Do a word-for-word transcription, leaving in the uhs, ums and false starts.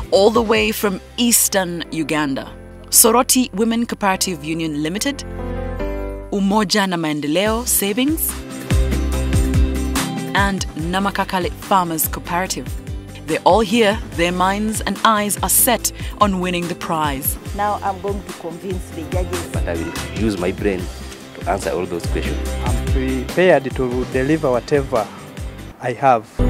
all the way from Eastern Uganda. Soroti Women Cooperative Union Limited, Umoja na Maendeleo Savings, and Namakakale Farmers Cooperative. They're all here, their minds and eyes are set on winning the prize. Now I'm going to convince the judges. But I will use my brain to answer all those questions. I'm prepared to deliver whatever I have.